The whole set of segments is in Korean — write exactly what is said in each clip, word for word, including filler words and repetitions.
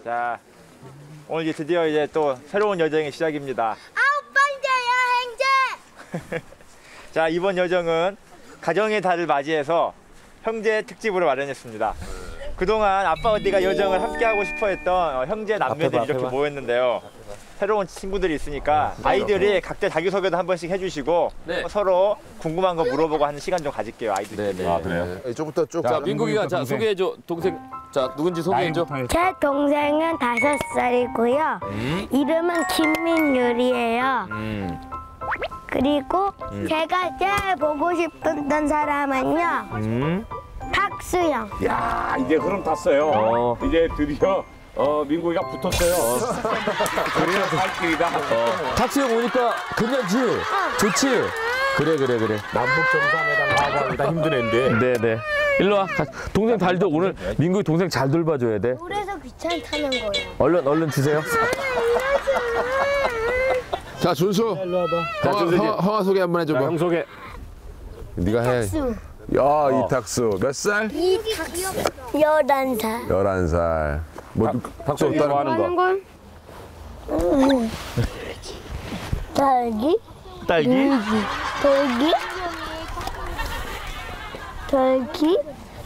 자, 오늘 이제 드디어 이제 또 새로운 여정의 시작입니다. 아홉 번째 여행지! 자, 이번 여정은 가정의 달을 맞이해서 형제 특집으로 마련했습니다. 그동안 아빠 어디가 여정을 함께 하고 싶어 했던 어, 형제 남매들이 앞에 봐, 이렇게 앞에 봐. 모였는데요. 새로운 친구들이 있으니까 아이들이 각자 자기소개도 한 번씩 해주시고 네. 서로 궁금한 거 물어보고 하는 시간 좀 가질게요, 아이들. 네네. 아, 그래요? 이쪽부터 쭉. 자, 민국이가 자 소개해줘. 동생. 자, 누군지 소개해줘. 제 동생은 다섯 살이고요. 음. 이름은 김민율이에요. 음. 그리고 제가 제일 보고 싶었던 사람은요. 음. 박수영. 야, 이제 흐름 탔어요. 어. 이제 드디어 어, 민국이가 붙었어요. 그래야 살 길이다. 탁수형 오니까 괜찮지? 좋지? 그래 그래 그래. 남북 정상회담 하고 다 힘든 애인데. 네네. 일로 와. 가- 동생 달도 오늘 민국이 동생 잘 돌봐줘야 돼. 그래서 귀찮다는 거예요. 얼른 얼른 주세요. 자, 준수. 일로 와봐. 자, 준수 형, 형아 소개 한번 해줘봐. 형 소개. 네가 해. 박수. 야, 이탁수. 몇 살? 열한 살. 열한 살. 뭐, 박수 또 다른 좋아하는 거. 건? 딸기? 딸기? 돌기? 돌기?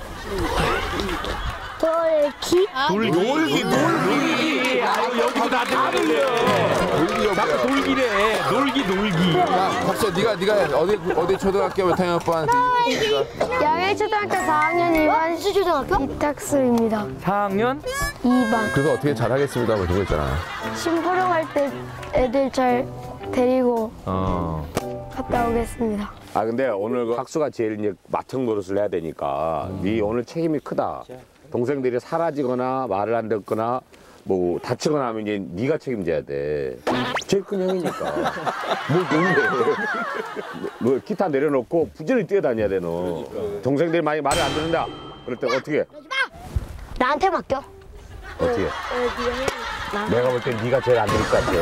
돌기? 놀기, 놀기, 놀기. 아유, 여기도 나한테 말을래. 돌기가 자꾸 뭐야? 놀기래. 놀기, 놀기. 야, 박수, 네가 네가 어디 어디 초등학교 몇 학년 오빠한테? 양해초등학교 사 학년 이 반 수초등학교? 이탁수입니다. 사 학년? 이 반. 그래서 어떻게 잘하겠습니다. 뭐 그거 있잖아. 심부름 할때 애들 잘 데리고 어. 갔다 오겠습니다. 아, 근데 오늘 그 학수가 제일 이제 맏형 노릇을 해야 되니까 네 오늘 책임이 크다. 동생들이 사라지거나 말을 안 듣거나 뭐 다치거나 하면 이제 네가 책임져야 돼. 제일 큰 형이니까. 뭐 뭔데? 뭐 기타 내려놓고 부지런히 뛰어다녀야 돼 너. 동생들이 많이 말을 안 듣는다. 그럴 때 어떻게? 나한테 맡겨. 어떻게? 내가 볼 땐 네가 제일 안 들을 것 같아.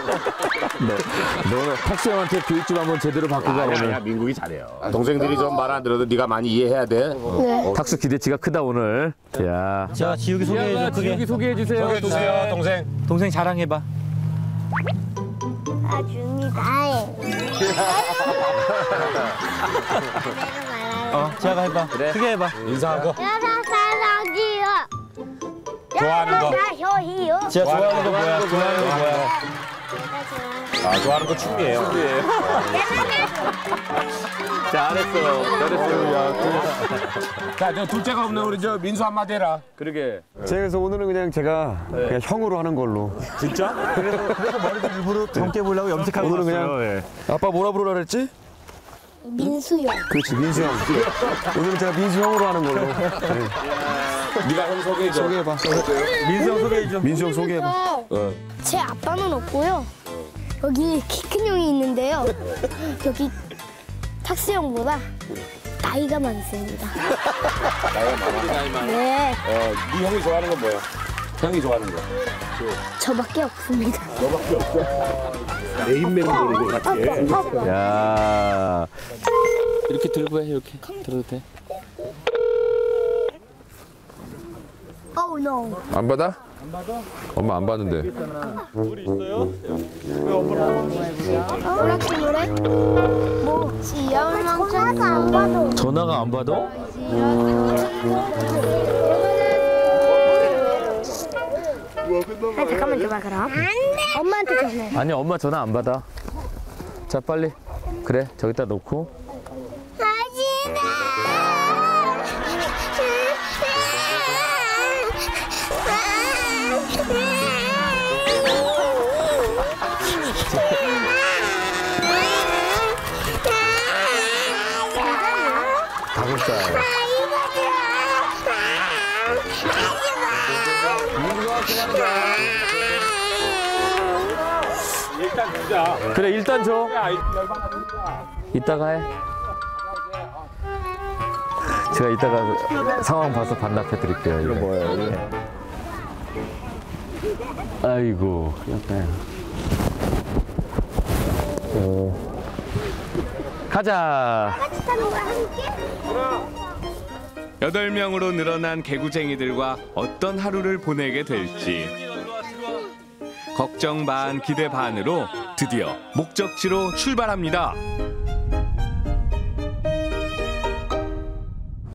너는 탁수형한테 교육 좀 한번 제대로 바꾸자 아니야, 오늘. 아니야, 민국이 잘해요. 동생들이 좀 말 안 들어도 네가 많이 이해해야 돼. 네. 탁수 기대치가 크다 오늘. 야. 자, 지욱이 소개해줘. 크게. 지욱이 소개해 주세요. 소개해 주세요, 동생. 동생 자랑해봐. 아줍니다. 어, 지아가 해봐. 크게 해봐. 인사하고. 여자 사랑이요. 좋아하는 거. 사랑이요. 지아 좋아하는 거 뭐야? 좋아하는 거 뭐야? 아, 좋아하는 거 춤이에요. 잘했어. 잘했어. 자, 저 둘째가 없는 우리 저 민수 한마디 해라. 그러게. 제가 그래서 오늘은 그냥 제가 그냥 형으로 하는 걸로. 진짜? 일부러 젊게 보려고 염색하고 오늘은 그냥- 왔어요. 예. 아빠 뭐라 부르라 그랬지? 민수요. 그렇지, 민수 형. 오늘은 제가 민수 형으로 하는 걸로. 네. 네가 형 소개해줘. 소개해봐. 민수 형 소개해줘. 민수 형 소개해봐. 제 아빠는 없고요. 여기 키 큰 형이 있는데요. 여기 탁수 형보다 나이가 많습니다. 나이가 많아. 네, 어, 네 형이 좋아하는 건 뭐야? 형이 좋아하는 거. 저밖에 없습니다. 너밖에 없어. 내 인맥 모르는 것 같아. 야. 이렇게 들고 해. 이렇게 들어도 돼. Oh no. 안 받아? 안 받아? 엄마 안 받는데. 오락실 노래? 뭐? 지연망청 안 봐도. 전화가 안 받아? 아, 잠깐만 줘봐 그럼. 안 돼. 엄마한테 전해. 아니 엄마 전화 안 받아. 자 빨리. 그래 저기다 놓고. 다섯 살. 일단 주자. 그래 일단 줘. 야, 이- 이따가 해. 제가 이따가 상황 봐서 반납해 드릴게요. 이거 뭐예요? 아이고. 어. 가자. 같이 타는 거야 함께? 여덟 명으로 늘어난 개구쟁이들과 어떤 하루를 보내게 될지. 걱정 반 기대 반으로 드디어 목적지로 출발합니다.